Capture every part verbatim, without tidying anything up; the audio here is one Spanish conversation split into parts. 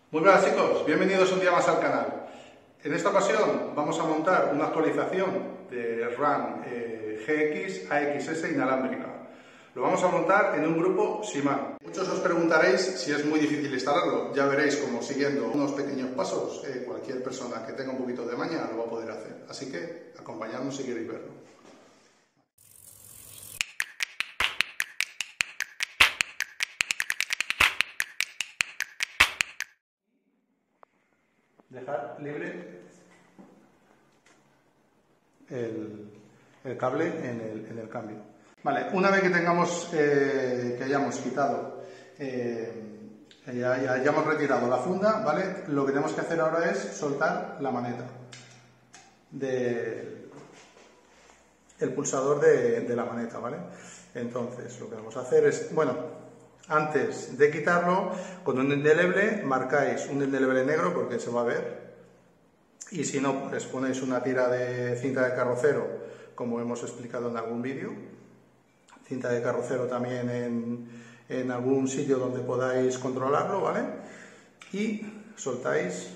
Muy buenas chicos, bienvenidos un día más al canal. En esta ocasión vamos a montar una actualización de RAM eh, G X A X S inalámbrica. Lo vamos a montar en un grupo SIMAN. Muchos os preguntaréis si es muy difícil instalarlo. Ya veréis como siguiendo unos pequeños pasos eh, cualquier persona que tenga un poquito de maña lo va a poder hacer. Así que acompañadnos si queréis verlo. Dejar libre el, el cable en el, en el cambio. Vale, una vez que tengamos, eh, que hayamos quitado, eh, ya, ya hayamos retirado la funda, ¿vale? Lo que tenemos que hacer ahora es soltar la maneta del el pulsador de, de la maneta, ¿vale? Entonces, lo que vamos a hacer es, bueno, antes de quitarlo, con un indeleble marcáis un indeleble negro porque se va a ver, y si no, pues ponéis una tira de cinta de carrocero, como hemos explicado en algún vídeo, cinta de carrocero también en, en algún sitio donde podáis controlarlo, ¿vale? Y soltáis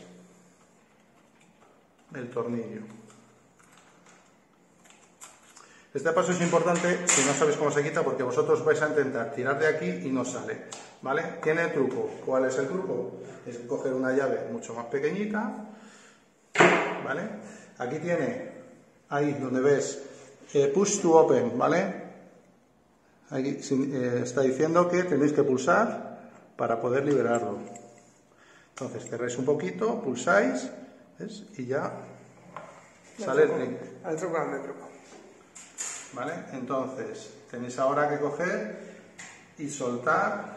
el tornillo. Este paso es importante si no sabéis cómo se quita, porque vosotros vais a intentar tirar de aquí y no sale, ¿vale? Tiene el truco. ¿Cuál es el truco? Es coger una llave mucho más pequeñita, ¿vale? Aquí tiene, ahí donde ves, eh, push to open, ¿vale? Aquí eh, está diciendo que tenéis que pulsar para poder liberarlo. Entonces cerráis un poquito, pulsáis, ¿ves? Y ya sale el trinque. Al truco, al truco. ¿Vale? Entonces, tenéis ahora que coger y soltar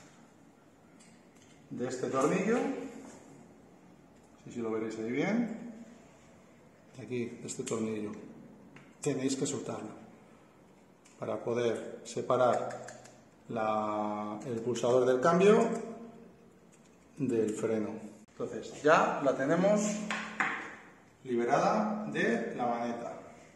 de este tornillo, si, si lo veréis ahí bien, aquí, de este tornillo, tenéis que soltarlo para poder separar la, el pulsador del cambio del freno. Entonces, ya la tenemos liberada de la maneta.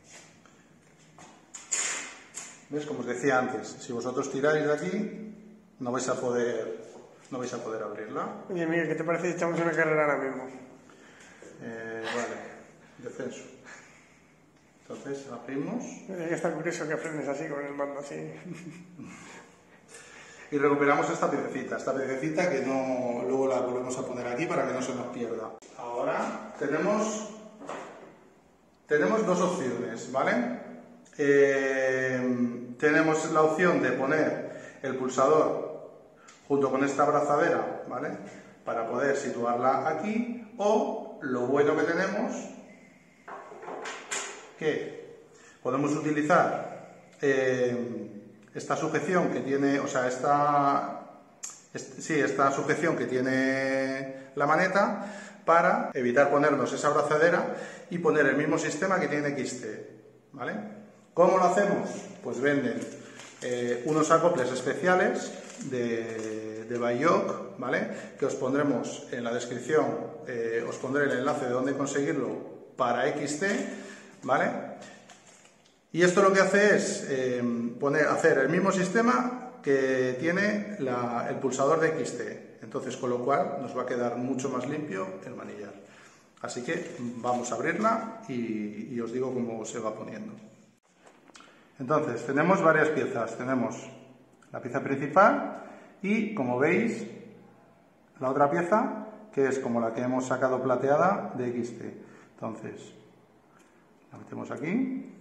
¿Ves? Como os decía antes, si vosotros tiráis de aquí, no vais a poder, no vais a poder abrirla. Oye, Miguel, ¿qué te parece si echamos una carrera ahora mismo? Eh, vale, descenso. Entonces, abrimos. Ya está curioso que frenes así, con el mando así. Y recuperamos esta piececita, esta piececita que no, luego la volvemos a poner aquí para que no se nos pierda. Ahora tenemos, tenemos dos opciones, ¿vale? Eh, tenemos la opción de poner el pulsador junto con esta abrazadera, ¿vale? Para poder situarla aquí, o lo bueno que tenemos, que podemos utilizar eh, esta sujeción que tiene, o sea, esta, este, sí, esta sujeción que tiene la maneta para evitar ponernos esa abrazadera y poner el mismo sistema que tiene X T, ¿vale? ¿Cómo lo hacemos? Pues venden eh, unos acoples especiales de, de Bayoc, ¿vale? Que os pondremos en la descripción, eh, os pondré el enlace de dónde conseguirlo para X T, ¿vale? Y esto lo que hace es eh, poner, hacer el mismo sistema que tiene la, el pulsador de X T, entonces con lo cual nos va a quedar mucho más limpio el manillar. Así que vamos a abrirla y, y os digo cómo se va poniendo. Entonces, tenemos varias piezas. Tenemos la pieza principal y, como veis, la otra pieza, que es como la que hemos sacado plateada de X T. Entonces, la metemos aquí.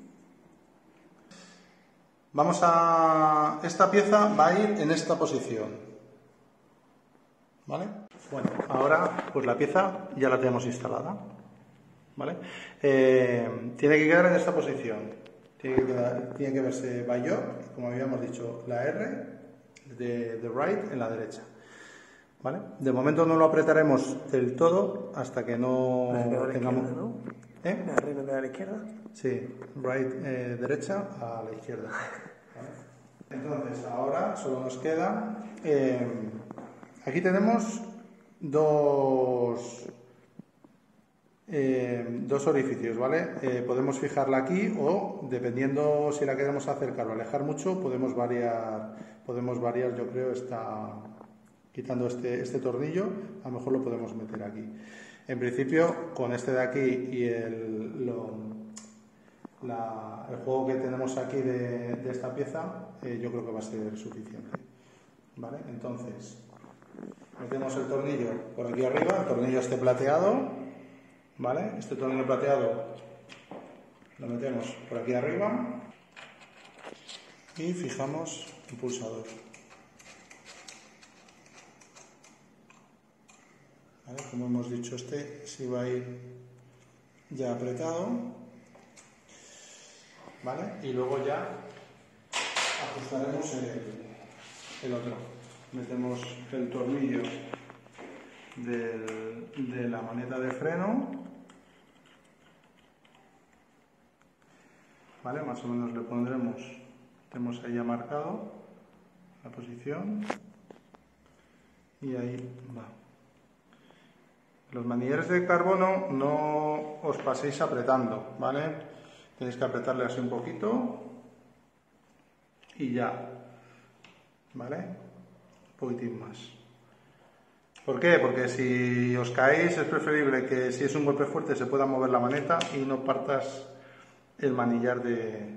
Vamos a... Esta pieza va a ir en esta posición, ¿vale? Bueno, ahora, pues la pieza ya la tenemos instalada, ¿vale? Eh, tiene que quedar en esta posición. Tiene que, quedar, tiene que verse Bayoc, como habíamos dicho, la R de, de right en la derecha, ¿vale? De momento no lo apretaremos del todo hasta que no tengamos... Izquierda, ¿no? ¿Eh? ¿La R no te da a la izquierda? Sí, right eh, derecha a la izquierda, ¿vale? Entonces ahora solo nos queda... Eh, aquí tenemos dos... Eh, dos orificios, ¿vale? Eh, podemos fijarla aquí o, dependiendo si la queremos acercar o alejar mucho, podemos variar, podemos variar yo creo, esta, quitando este, este tornillo, a lo mejor lo podemos meter aquí. En principio, con este de aquí y el, lo, la, el juego que tenemos aquí de, de esta pieza, eh, yo creo que va a ser suficiente. ¿Vale? Entonces, metemos el tornillo por aquí arriba, el tornillo este plateado, ¿vale? Este tornillo plateado lo metemos por aquí arriba y fijamos el pulsador. ¿Vale? Como hemos dicho, este sí va a ir ya apretado, ¿vale? Y luego ya ajustaremos el, el otro. Metemos el tornillo del, de la maneta de freno, ¿vale? Más o menos le pondremos, tenemos ahí ya marcado la posición y ahí va. Los manilleres de carbono no os paséis apretando, ¿vale? Tenéis que apretarle así un poquito y ya, ¿vale? Un poquitín más. ¿Por qué? Porque si os caéis es preferible que si es un golpe fuerte se pueda mover la maneta y no partas el manillar de,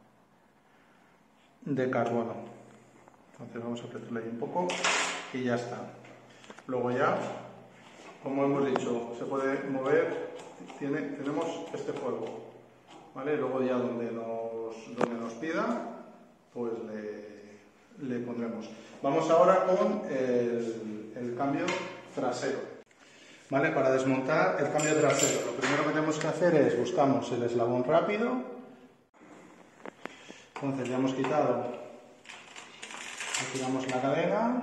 de carbono. Entonces vamos a apretarle ahí un poco y ya está. Luego ya, como hemos dicho, se puede mover, tiene, tenemos este juego, ¿vale? Luego ya donde nos, donde nos pida, pues le, le pondremos. Vamos ahora con el, el cambio trasero, ¿vale? Para desmontar el cambio trasero, lo primero que tenemos que hacer es buscamos el eslabón rápido. Entonces ya hemos quitado, retiramos la cadena.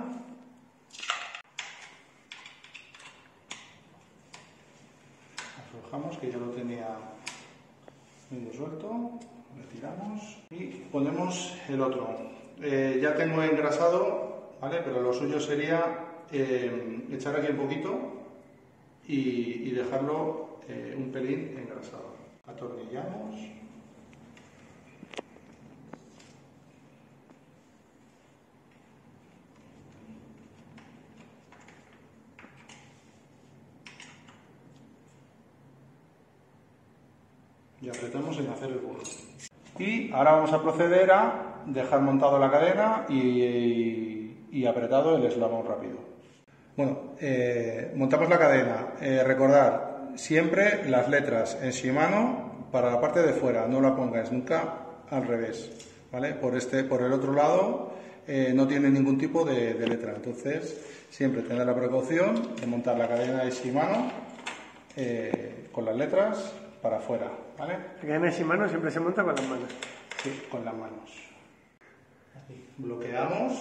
Aflojamos, que yo lo tenía medio suelto, retiramos y ponemos el otro. Eh, ya tengo engrasado, ¿vale? Pero lo suyo sería eh, echar aquí un poquito y, y dejarlo eh, un pelín engrasado. Atornillamos. Y apretamos sin hacer el burro. Y ahora vamos a proceder a dejar montado la cadena y, y, y apretado el eslabón rápido. Bueno, eh, montamos la cadena. Eh, recordar siempre las letras en Shimano para la parte de fuera, no la pongáis nunca al revés, ¿vale? Por, este, por el otro lado eh, no tiene ningún tipo de, de letra, entonces siempre tener la precaución de montar la cadena de Shimano eh, con las letras para afuera, ¿vale? La cadena de Shimano siempre se monta con las manos. Sí, con las manos. Aquí. Bloqueamos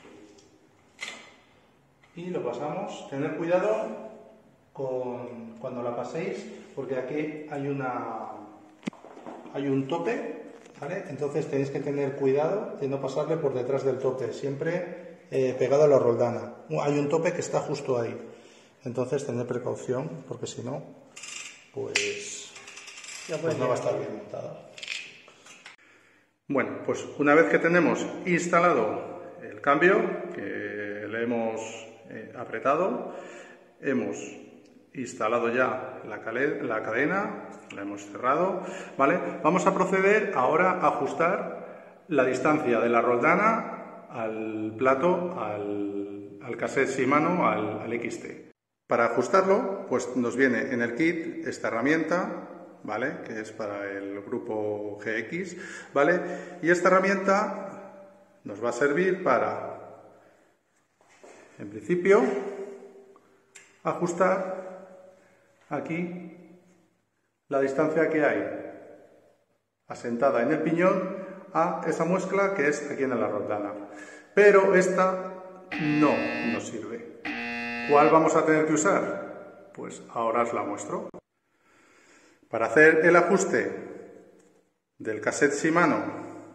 y lo pasamos. Tener cuidado con cuando la paséis, porque aquí hay una hay un tope, ¿vale? Entonces tenéis que tener cuidado de no pasarle por detrás del tope, siempre eh, pegado a la roldana. Hay un tope que está justo ahí, entonces tened precaución, porque si no, pues pues no va a estar bien montada. Bueno, pues una vez que tenemos instalado el cambio, que le hemos eh, apretado, hemos instalado ya la, la cadena, la hemos cerrado, ¿vale? Vamos a proceder ahora a ajustar la distancia de la roldana al plato, al, al cassette Shimano, al, al X T. Para ajustarlo, pues nos viene en el kit esta herramienta, ¿vale? Que es para el grupo G X, ¿vale? Y esta herramienta nos va a servir para, en principio, ajustar aquí la distancia que hay asentada en el piñón a esa muesca que es aquí en la roldana. Pero esta no nos sirve. ¿Cuál vamos a tener que usar? Pues ahora os la muestro. Para hacer el ajuste del cassette Shimano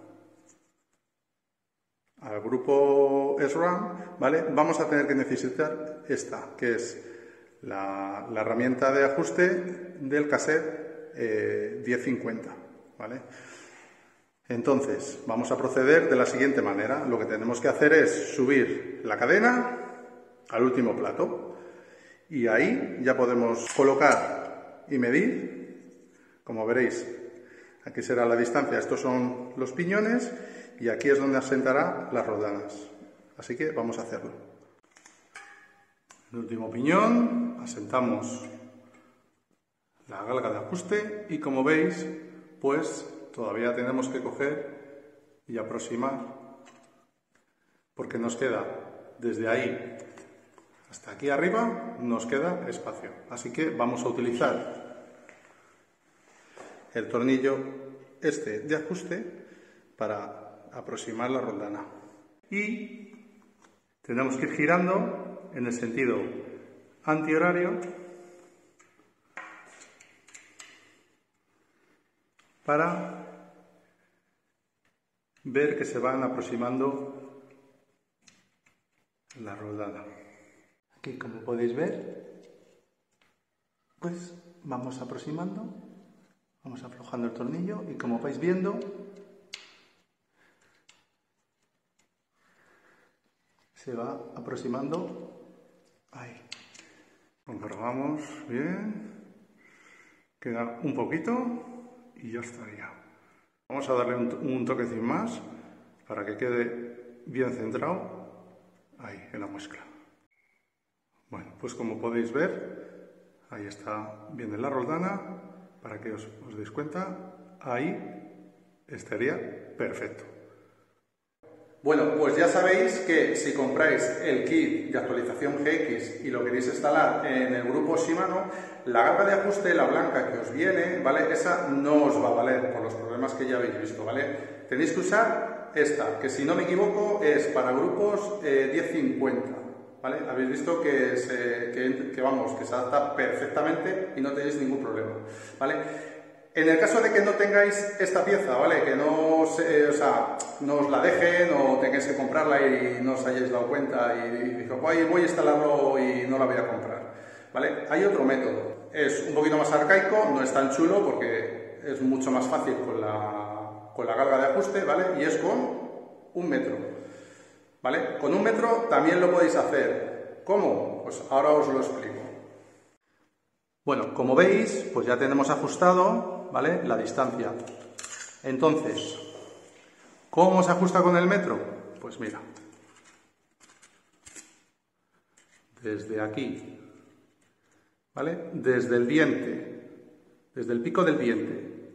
al grupo S RAM, ¿vale? Vamos a tener que necesitar esta, que es la, la herramienta de ajuste del cassette eh, diez cincuenta, ¿vale? Entonces, vamos a proceder de la siguiente manera. Lo que tenemos que hacer es subir la cadena al último plato. Y ahí ya podemos colocar y medir, como veréis, aquí será la distancia, estos son los piñones y aquí es donde asentará las roldanas. Así que vamos a hacerlo. El último piñón, asentamos la galga de ajuste y como veis, pues todavía tenemos que coger y aproximar porque nos queda desde ahí hasta aquí arriba, nos queda espacio. Así que vamos a utilizar el tornillo este de ajuste para aproximar la roldana. Y tenemos que ir girando en el sentido antihorario para ver que se van aproximando la roldana. Aquí, como podéis ver, pues vamos aproximando, vamos aflojando el tornillo y como vais viendo, se va aproximando ahí. Comprobamos bien, queda un poquito y ya estaría. Vamos a darle un, un toquecín más para que quede bien centrado ahí en la muesca. Bueno, pues como podéis ver, ahí está bien en la roldana, para que os, os deis cuenta, ahí estaría perfecto. Bueno, pues ya sabéis que si compráis el kit de actualización G X y lo queréis instalar en el grupo Shimano, la galga de ajuste, la blanca que os viene, ¿vale? Esa no os va a valer por los problemas que ya habéis visto, ¿vale? Tenéis que usar esta, que si no me equivoco es para grupos eh, diez cincuenta, ¿vale? Habéis visto que, se, que, que, vamos, que se adapta perfectamente y no tenéis ningún problema, ¿vale? En el caso de que no tengáis esta pieza, ¿vale? Que no, se, o sea, no os la dejen o tengáis que comprarla y no os hayáis dado cuenta y, y digo, voy, voy a instalarlo y no la voy a comprar, ¿vale? Hay otro método, es un poquito más arcaico, no es tan chulo porque es mucho más fácil con la, con la galga de ajuste, ¿vale? Y es con un metro, ¿vale? Con un metro también lo podéis hacer. ¿Cómo? Pues ahora os lo explico. Bueno, como veis, pues ya tenemos ajustado, ¿vale?, la distancia. Entonces, ¿cómo se ajusta con el metro? Pues mira, desde aquí, ¿vale?, desde el diente, desde el pico del diente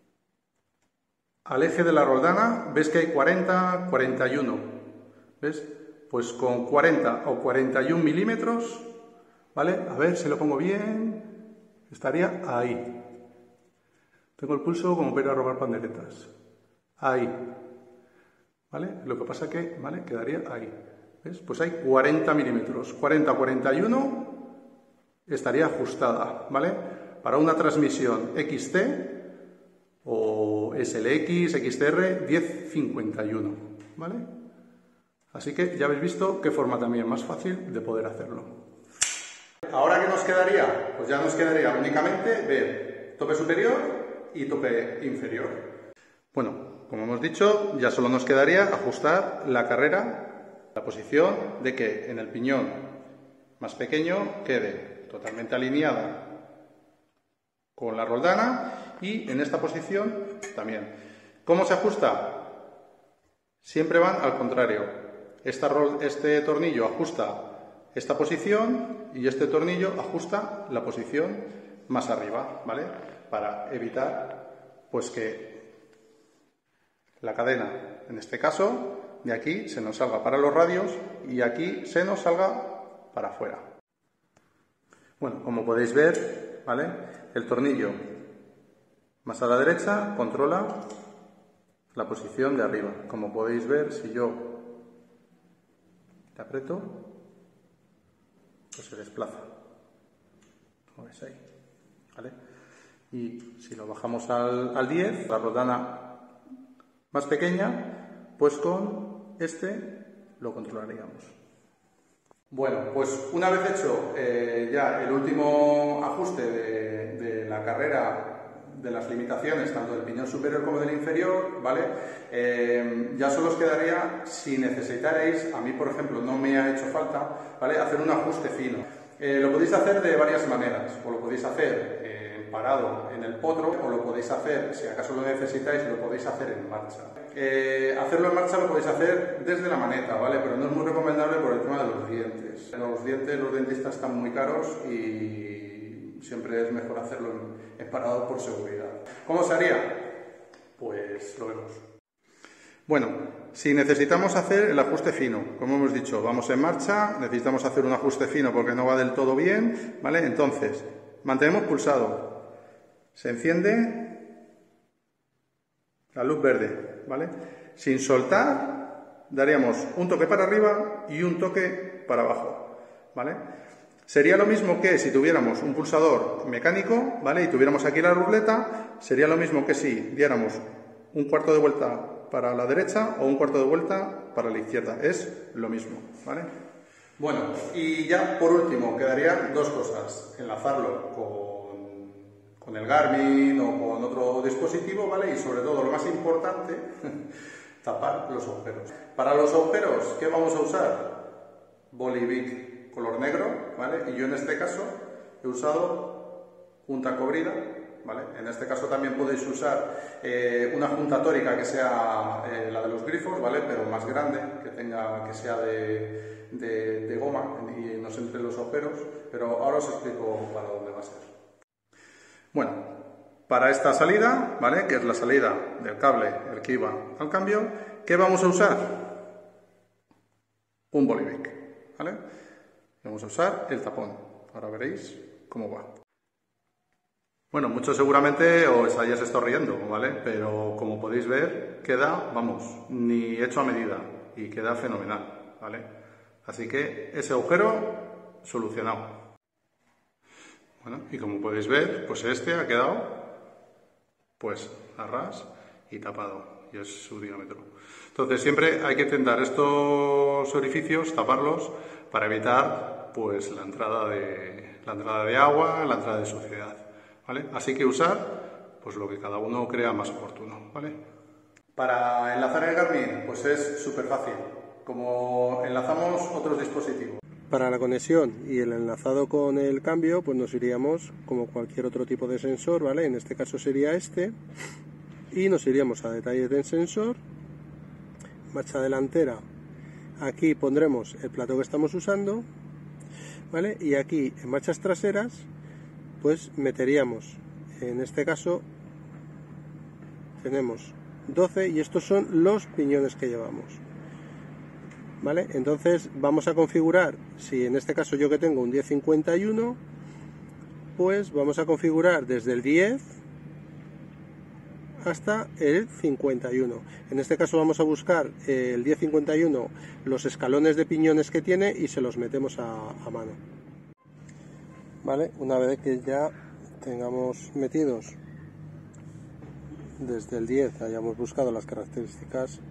al eje de la roldana, ves que hay cuarenta, cuarenta y uno, ¿ves? Pues con cuarenta o cuarenta y uno milímetros, ¿vale? A ver si lo pongo bien. Estaría ahí. Tengo el pulso como para ir a robar panderetas. Ahí. ¿Vale? Lo que pasa que, ¿vale?, quedaría ahí. ¿Ves? Pues hay cuarenta milímetros. cuarenta a cuarenta y uno estaría ajustada, ¿vale? Para una transmisión X T o S L X, X T R, diez cincuenta y uno, ¿vale? Así que ya habéis visto qué forma también más fácil de poder hacerlo. ¿Ahora qué nos quedaría? Pues ya nos quedaría únicamente ver tope superior y tope inferior. Bueno, como hemos dicho, ya solo nos quedaría ajustar la carrera, la posición de que en el piñón más pequeño quede totalmente alineada con la roldana y en esta posición también. ¿Cómo se ajusta? Siempre van al contrario. Esta, este tornillo ajusta esta posición y este tornillo ajusta la posición más arriba, ¿vale? Para evitar, pues, que la cadena, en este caso, de aquí se nos salga para los radios y aquí se nos salga para afuera. Bueno, como podéis ver, ¿vale?, el tornillo más a la derecha controla la posición de arriba. Como podéis ver, si yo le aprieto, pues se desplaza, como veis ahí, ¿vale? Y si lo bajamos al, al diez, la roldana más pequeña, pues con este lo controlaríamos. Bueno, pues una vez hecho eh, ya el último ajuste de, de la carrera de las limitaciones tanto del piñón superior como del inferior, ¿vale? Eh, ya solo os quedaría, si necesitaréis, a mí por ejemplo no me ha hecho falta, ¿vale?, hacer un ajuste fino. Eh, lo podéis hacer de varias maneras, o lo podéis hacer eh, parado en el potro, o lo podéis hacer, si acaso lo necesitáis, lo podéis hacer en marcha. Eh, hacerlo en marcha lo podéis hacer desde la maneta, ¿vale? Pero no es muy recomendable por el tema de los dientes. Los dientes, los dentistas están muy caros y siempre es mejor hacerlo en, en parado por seguridad. ¿Cómo se haría? Pues lo vemos. Bueno, si necesitamos hacer el ajuste fino, como hemos dicho, vamos en marcha, necesitamos hacer un ajuste fino porque no va del todo bien, ¿vale? Entonces, mantenemos pulsado, se enciende la luz verde, ¿vale? Sin soltar, daríamos un toque para arriba y un toque para abajo, ¿vale? Sería lo mismo que si tuviéramos un pulsador mecánico, ¿vale?, y tuviéramos aquí la ruleta, sería lo mismo que si diéramos un cuarto de vuelta para la derecha o un cuarto de vuelta para la izquierda. Es lo mismo, ¿vale? Bueno, y ya por último quedarían dos cosas. Enlazarlo con, con el Garmin o con otro dispositivo, ¿vale? Y sobre todo, lo más importante, tapar los agujeros. Para los agujeros, ¿qué vamos a usar? Bolivic color negro, ¿vale? Y yo en este caso he usado junta cobrida, ¿vale? En este caso también podéis usar eh, una junta tórica que sea eh, la de los grifos, ¿vale?, pero más grande, que tenga, que sea de, de, de goma y no se entre los agujeros, pero ahora os explico para dónde va a ser. Bueno, para esta salida, ¿vale?, que es la salida del cable, el que iba al cambio, ¿qué vamos a usar? Un Bolivic, ¿vale? Vamos a usar el tapón, ahora veréis cómo va. Bueno, muchos seguramente os hayáis estado riendo, ¿vale? Pero como podéis ver, queda, vamos, ni hecho a medida y queda fenomenal, ¿vale? Así que ese agujero solucionado. Bueno, y como podéis ver, pues este ha quedado, pues, a ras y tapado, y es su diámetro. Entonces siempre hay que intentar estos orificios, taparlos, para evitar, pues, la entrada de, la entrada de agua, la entrada de suciedad. ¿Vale? Así que usar, pues, lo que cada uno crea más oportuno, ¿vale? Para enlazar el Garmin, pues es súper fácil, como enlazamos otros dispositivos. Para la conexión y el enlazado con el cambio, pues nos iríamos como cualquier otro tipo de sensor, ¿vale? En este caso sería este, y nos iríamos a detalles del sensor, marcha delantera, aquí pondremos el plato que estamos usando, ¿vale? Y aquí en marchas traseras, pues meteríamos, en este caso tenemos doce y estos son los piñones que llevamos, ¿vale? Entonces vamos a configurar, si en este caso yo que tengo un diez cincuenta y uno, pues vamos a configurar desde el diez hasta el cincuenta y uno. En este caso vamos a buscar el diez cincuenta y uno, los escalones de piñones que tiene, y se los metemos a, a mano. Vale, una vez que ya tengamos metidos desde el diez, hayamos buscado las características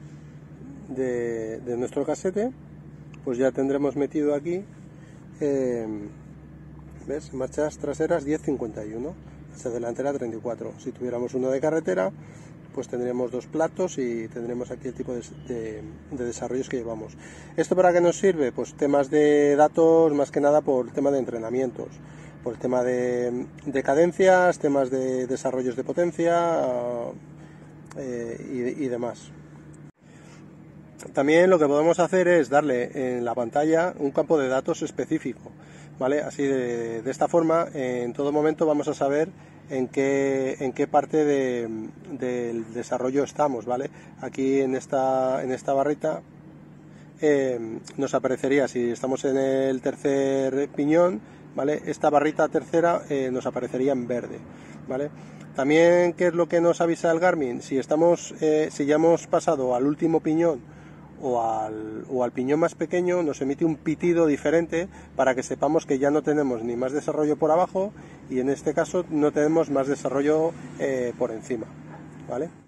de, de nuestro casete, pues ya tendremos metido aquí, eh, ¿ves? Marchas traseras diez cincuenta y uno, marcha delantera treinta y cuatro. Si tuviéramos uno de carretera, pues tendremos dos platos y tendremos aquí el tipo de, de, de desarrollos que llevamos. ¿Esto para qué nos sirve? Pues temas de datos, más que nada por el tema de entrenamientos, por el tema de, de cadencias, temas de desarrollos de potencia eh, y, y demás. También lo que podemos hacer es darle en la pantalla un campo de datos específico, ¿vale? Así de, de esta forma, en todo momento vamos a saber en qué, en qué parte de, del desarrollo estamos, ¿vale? Aquí en esta, en esta barrita eh, nos aparecería, si estamos en el tercer piñón, ¿vale?, esta barrita tercera eh, nos aparecería en verde, ¿vale? También, ¿qué es lo que nos avisa el Garmin? Si, estamos, eh, si ya hemos pasado al último piñón o al, o al piñón más pequeño, nos emite un pitido diferente para que sepamos que ya no tenemos ni más desarrollo por abajo y en este caso no tenemos más desarrollo eh, por encima, ¿vale?